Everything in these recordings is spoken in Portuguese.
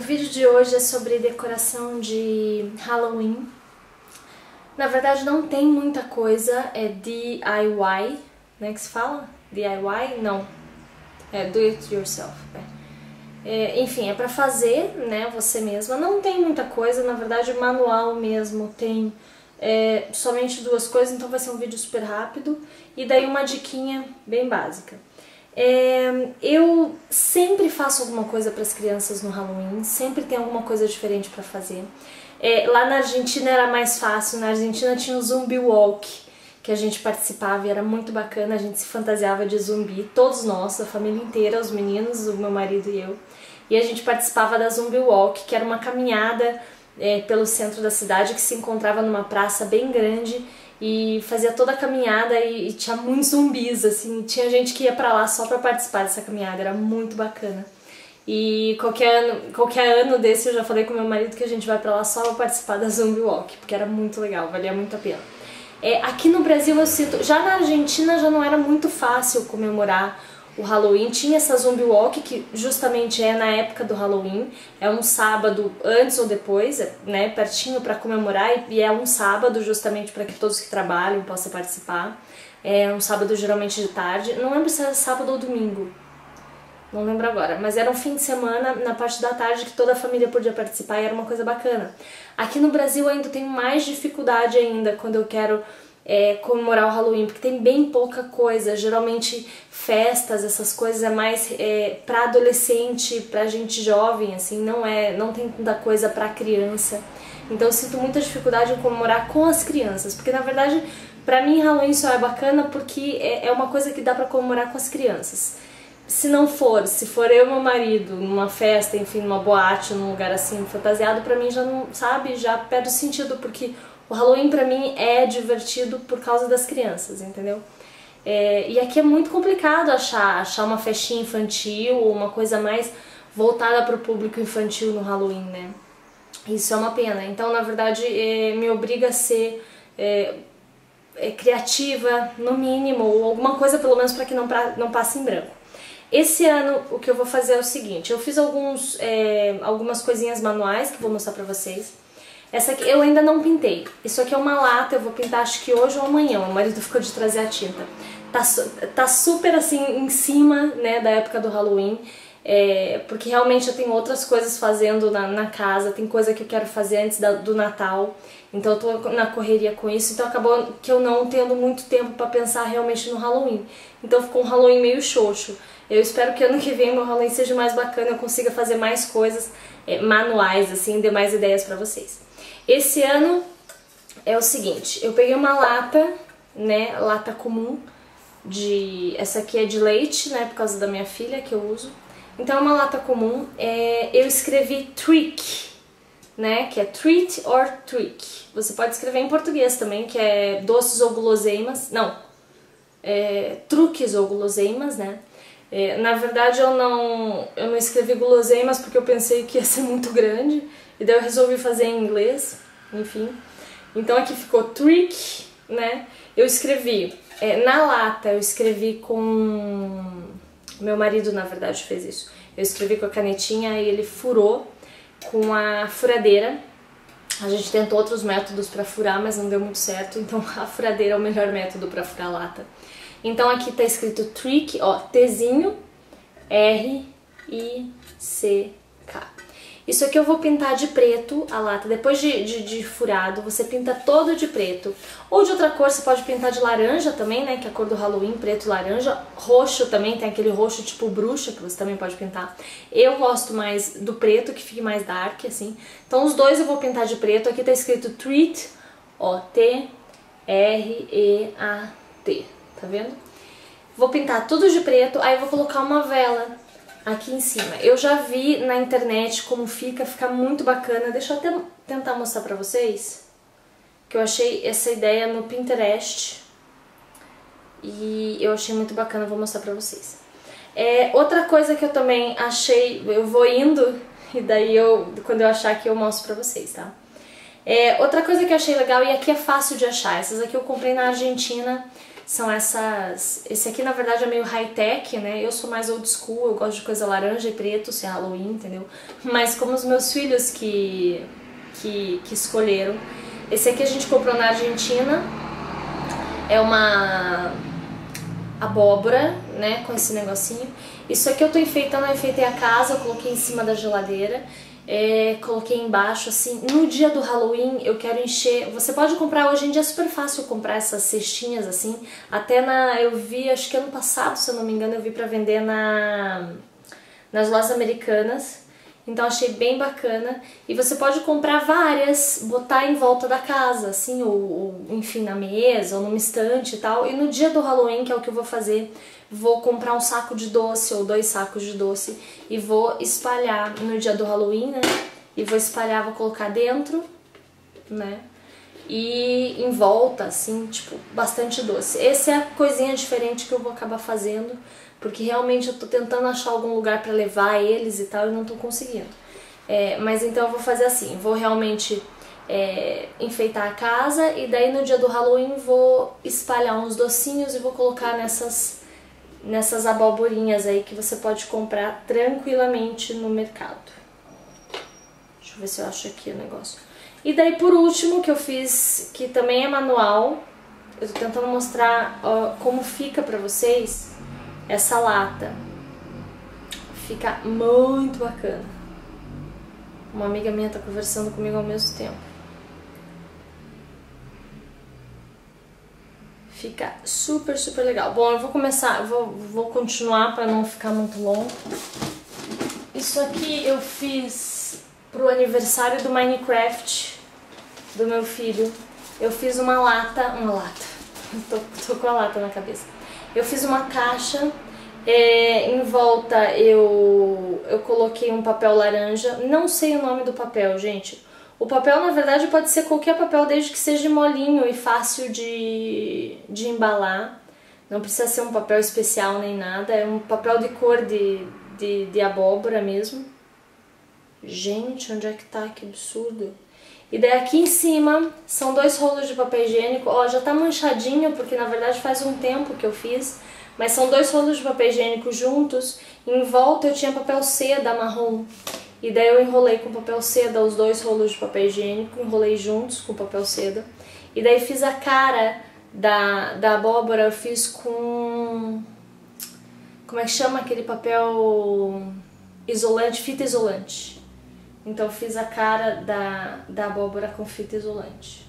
vídeo de hoje é sobre decoração de Halloween. Na verdade não tem muita coisa, é DIY, né, que se fala? DIY? Não, é do it yourself, né? Enfim, é pra fazer, né, você mesma. Não tem muita coisa, na verdade o manual mesmo tem somente duas coisas, então vai ser um vídeo super rápido. E daí uma diquinha bem básica. Eu sempre faço alguma coisa para as crianças no Halloween, sempre tem alguma coisa diferente para fazer. Lá na Argentina era mais fácil, na Argentina tinha o Zumbi Walk, que a gente participava e era muito bacana, a gente se fantasiava de zumbi, todos nós, a família inteira, os meninos, o meu marido e eu. E a gente participava da Zumbi Walk, que era uma caminhada pelo centro da cidade, que se encontrava numa praça bem grande, e fazia toda a caminhada e tinha muitos zumbis, assim, tinha gente que ia pra lá só pra participar dessa caminhada, era muito bacana. E qualquer ano desse eu já falei com meu marido que a gente vai pra lá só pra participar da Zumbi Walk, porque era muito legal, valia muito a pena. Aqui no Brasil eu sinto, já na Argentina já não era muito fácil comemorar o Halloween, tinha essa Zumbi Walk, que justamente é na época do Halloween, é um sábado antes ou depois, né, pertinho para comemorar, e é um sábado justamente para que todos que trabalham possam participar. É um sábado geralmente de tarde, não lembro se era sábado ou domingo, não lembro agora, mas era um fim de semana na parte da tarde que toda a família podia participar e era uma coisa bacana. Aqui no Brasil eu ainda tenho mais dificuldade ainda quando eu quero comemorar o Halloween, porque tem bem pouca coisa, geralmente festas, essas coisas é mais pra adolescente, pra gente jovem, assim, não tem tanta coisa pra criança. Então eu sinto muita dificuldade em comemorar com as crianças, porque na verdade pra mim Halloween só é bacana porque é uma coisa que dá pra comemorar com as crianças. Se for eu e meu marido numa festa, enfim, numa boate, num lugar assim fantasiado, pra mim já não, sabe, já perde o sentido, porque o Halloween pra mim é divertido por causa das crianças, entendeu? E aqui é muito complicado achar uma festinha infantil ou uma coisa mais voltada para o público infantil no Halloween, né? Isso é uma pena. Então, na verdade, me obriga a ser criativa, no mínimo, ou alguma coisa pelo menos para que não passe em branco. Esse ano o que eu vou fazer é o seguinte, eu fiz algumas coisinhas manuais que vou mostrar pra vocês. Essa aqui eu ainda não pintei. Isso aqui é uma lata, eu vou pintar acho que hoje ou amanhã. O marido ficou de trazer a tinta. Tá super assim em cima, né, da época do Halloween. Porque realmente eu tenho outras coisas fazendo na casa. Tem coisa que eu quero fazer antes do Natal. Então eu tô na correria com isso. Então acabou que eu não tendo muito tempo pra pensar realmente no Halloween. Então ficou um Halloween meio xoxo. Eu espero que ano que vem meu Halloween seja mais bacana. Eu consiga fazer mais coisas manuais, assim, dê mais ideias pra vocês. Esse ano é o seguinte, eu peguei uma lata, né, lata comum, essa aqui é de leite, né, por causa da minha filha que eu uso. Então é uma lata comum, eu escrevi trick, né, que é treat or trick. Você pode escrever em português também, que é doces ou guloseimas, não, truques ou guloseimas, né. Na verdade eu não escrevi guloseimas porque eu pensei que ia ser muito grande, e daí eu resolvi fazer em inglês, enfim. Então aqui ficou trick, né? Eu escrevi, na lata eu escrevi com... Meu marido, na verdade, fez isso. Eu escrevi com a canetinha e ele furou com a furadeira. A gente tentou outros métodos pra furar, mas não deu muito certo, então a furadeira é o melhor método pra furar a lata. Então aqui tá escrito trick, ó, Tzinho, R-I-C-K. Isso aqui eu vou pintar de preto a lata. Depois de furado, você pinta todo de preto. Ou de outra cor, você pode pintar de laranja também, né? Que é a cor do Halloween, preto e laranja. Roxo também, tem aquele roxo tipo bruxa, que você também pode pintar. Eu gosto mais do preto, que fique mais dark, assim. Então os dois eu vou pintar de preto. Aqui tá escrito Treat, ó, T-R-E-A-T. Tá vendo? Vou pintar tudo de preto, aí vou colocar uma vela aqui em cima. Eu já vi na internet como fica muito bacana. Deixa eu até tentar mostrar pra vocês, que eu achei essa ideia no Pinterest e eu achei muito bacana, vou mostrar pra vocês. Outra coisa que eu também achei, eu vou indo e daí quando eu achar aqui eu mostro pra vocês, tá? Outra coisa que eu achei legal, e aqui é fácil de achar, essas aqui eu comprei na Argentina. são essas... Esse aqui, na verdade, é meio high-tech, né? Eu sou mais old school, eu gosto de coisa laranja e preto, se é Halloween, entendeu? Mas como os meus filhos que escolheram. Esse aqui a gente comprou na Argentina. É uma abóbora, né, com esse negocinho. Isso aqui eu tô enfeitando, eu enfeitei a casa, eu coloquei em cima da geladeira, coloquei embaixo, assim. No dia do Halloween eu quero encher, você pode comprar, hoje em dia é super fácil comprar essas cestinhas, assim, até eu vi, acho que ano passado, se eu não me engano, eu vi pra vender nas lojas americanas. Então achei bem bacana. E você pode comprar várias, botar em volta da casa, assim, ou enfim, na mesa, ou numa estante e tal. E no dia do Halloween, que é o que eu vou fazer, vou comprar um saco de doce, ou 2 sacos de doce, e vou espalhar no dia do Halloween, né? E vou espalhar, vou colocar dentro, né? E em volta, assim, tipo, bastante doce. Essa é a coisinha diferente que eu vou acabar fazendo, porque realmente eu tô tentando achar algum lugar pra levar eles e tal e não tô conseguindo. Mas então eu vou fazer assim, vou realmente enfeitar a casa e daí no dia do Halloween vou espalhar uns docinhos e vou colocar nessas aboborinhas aí que você pode comprar tranquilamente no mercado. Deixa eu ver se eu acho aqui o negócio. E daí por último que eu fiz, que também é manual, eu tô tentando mostrar como fica pra vocês essa lata. Fica muito bacana. Uma amiga minha tá conversando comigo ao mesmo tempo. Fica super, super legal. Bom, eu vou começar, vou continuar pra não ficar muito longo. Isso aqui eu fiz pro aniversário do Minecraft do meu filho. Eu fiz uma lata, tô com a lata na cabeça. Eu fiz uma caixa, em volta eu coloquei um papel laranja, não sei o nome do papel, gente. O papel, na verdade, pode ser qualquer papel, desde que seja molinho e fácil de embalar. Não precisa ser um papel especial nem nada, é um papel de cor de abóbora mesmo. Gente, onde é que tá? Que absurdo! E daí aqui em cima são 2 rolos de papel higiênico. Ó, já tá manchadinho porque na verdade faz um tempo que eu fiz. Mas são 2 rolos de papel higiênico juntos. Em volta eu tinha papel seda marrom. E daí eu enrolei com papel seda os 2 rolos de papel higiênico. Enrolei juntos com papel seda. E daí fiz a cara da abóbora. Eu fiz com... Como é que chama aquele papel isolante? Fita isolante. Então eu fiz a cara da abóbora com fita isolante.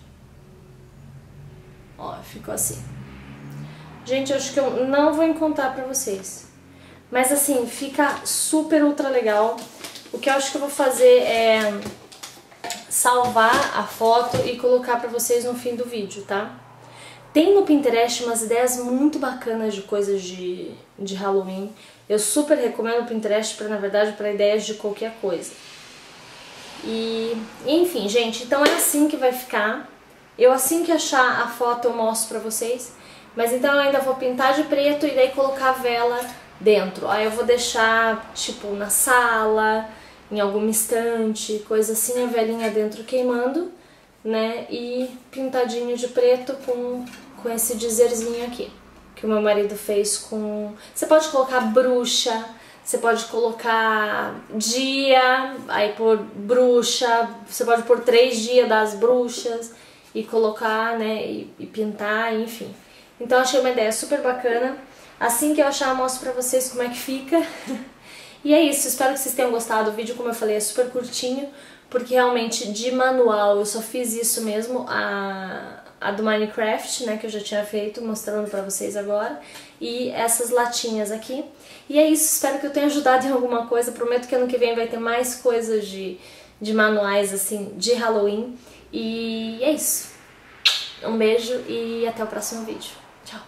Ó, ficou assim. Gente, eu acho que eu não vou encontrar pra vocês. Mas assim, fica super ultra legal. O que eu acho que eu vou fazer é salvar a foto e colocar pra vocês no fim do vídeo, tá? Tem no Pinterest umas ideias muito bacanas de coisas de Halloween. Eu super recomendo o Pinterest pra, na verdade, para ideias de qualquer coisa. E enfim, gente, então é assim que vai ficar. Eu assim que achar a foto eu mostro pra vocês. Mas então eu ainda vou pintar de preto e daí colocar a vela dentro. Aí eu vou deixar, tipo, na sala, em alguma estante, coisa assim, a velinha dentro queimando, né? E pintadinho de preto com esse dizerzinho aqui, que o meu marido fez com... Você pode colocar bruxa, você pode colocar dia, aí por bruxa, você pode pôr 3 dias das bruxas e colocar, né, e pintar, enfim. Então achei uma ideia super bacana. Assim que eu achar, eu mostro pra vocês como é que fica. E é isso, espero que vocês tenham gostado. O vídeo, como eu falei, é super curtinho, porque realmente de manual eu só fiz isso mesmo, a do Minecraft, né, que eu já tinha feito, mostrando pra vocês agora, e essas latinhas aqui. E é isso, espero que eu tenha ajudado em alguma coisa. Prometo que ano que vem vai ter mais coisas de manuais, assim, de Halloween. E é isso. Um beijo e até o próximo vídeo. Tchau!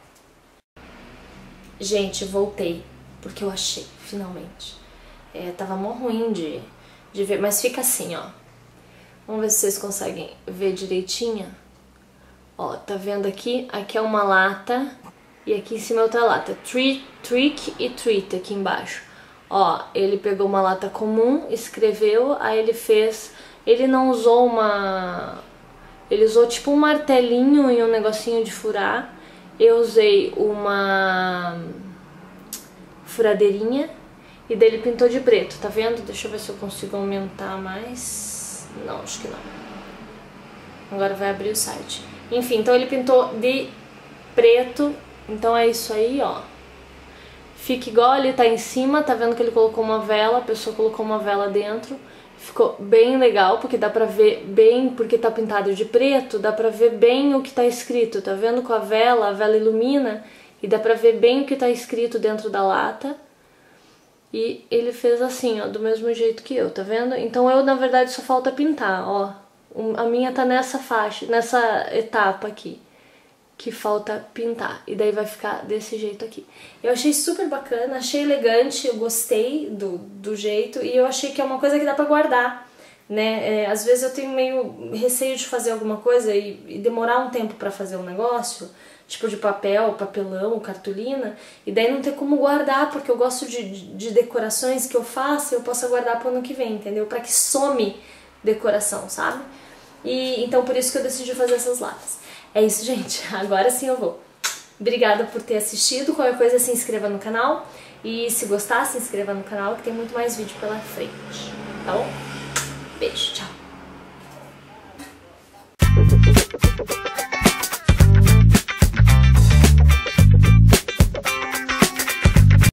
Gente, voltei, porque eu achei, finalmente. Tava mó ruim de ver, mas fica assim, ó. Vamos ver se vocês conseguem ver direitinho. Ó, tá vendo aqui? Aqui é uma lata e aqui em cima é outra lata. Trick e treat aqui embaixo. Ó, ele pegou uma lata comum, escreveu, aí ele fez... Ele não usou uma... Ele usou tipo um martelinho e um negocinho de furar. eu usei uma furadeirinha e daí ele pintou de preto, tá vendo? Deixa eu ver se eu consigo aumentar mais. Não, acho que não. Agora vai abrir o site. Enfim, então ele pintou de preto, então é isso aí, ó. Fica igual ele tá em cima, tá vendo que ele colocou uma vela, a pessoa colocou uma vela dentro. Ficou bem legal, porque dá pra ver bem, porque tá pintado de preto, dá pra ver bem o que tá escrito, tá vendo? Com a vela ilumina e dá pra ver bem o que tá escrito dentro da lata. E ele fez assim, ó, do mesmo jeito que eu, tá vendo? Então eu, na verdade, só falta pintar, ó. A minha tá nessa faixa, nessa etapa aqui, que falta pintar. E daí vai ficar desse jeito aqui. Eu achei super bacana, achei elegante, eu gostei do jeito. E eu achei que é uma coisa que dá pra guardar, né? Às vezes eu tenho meio receio de fazer alguma coisa e demorar um tempo pra fazer um negócio, tipo de papel, papelão, cartolina, e daí não ter como guardar, porque eu gosto de decorações que eu faço e eu posso guardar pro ano que vem, entendeu? Pra que some decoração, sabe? E então por isso que eu decidi fazer essas latas. É isso, gente. Agora sim eu vou. Obrigada por ter assistido. Qualquer coisa, se inscreva no canal. E se gostar, se inscreva no canal, que tem muito mais vídeo pela frente. Tá bom? Beijo, tchau.